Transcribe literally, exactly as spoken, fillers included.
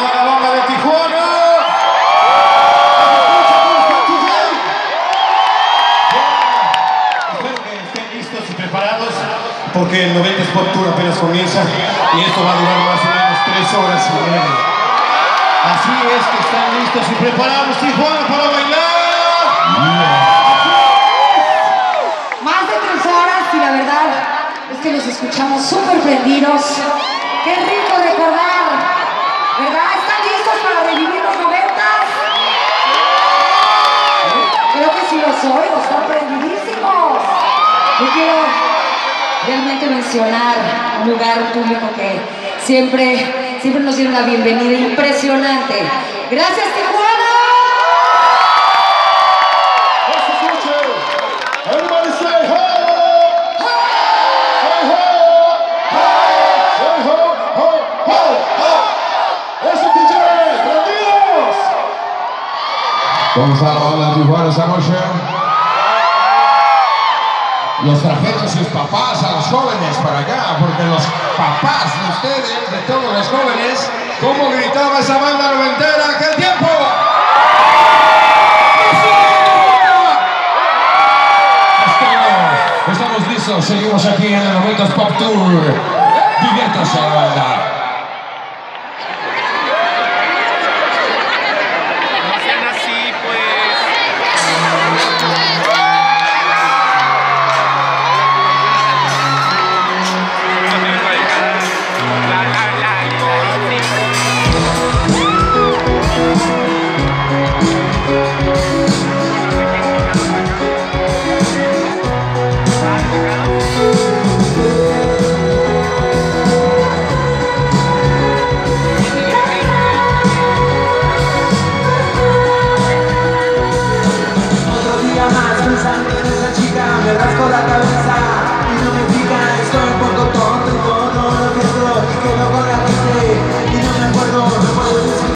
toda la banda de Tijuana. Espero que estén listos y preparados, porque el noventa Pop Tour apenas comienza y esto va a durar más o menos tres horas y media. Así es que están listos y preparados, Tijuana, para bailar. Más de tres horas y la verdad es que los escuchamos súper prendidos. ¡Qué rico recordar! ¿Verdad? ¿Están listos para revivir los noventas? Creo que sí los oigo, están prendidísimos. Yo quiero realmente mencionar un lugar, un público que siempre, siempre nos dieron la bienvenida impresionante. ¡Gracias, Tijuana! ¿Cómo está la banda de Tijuana esta noche? Los trajeron sus papás a los jóvenes para acá, porque los papás de ustedes, de todos los jóvenes, ¿cómo gritaba esa banda noventera aquel tiempo? Estamos, estamos listos, seguimos aquí en el noventa Pop Tour. Diviértase la banda. Pensando en esa chica, me rasco la cabeza.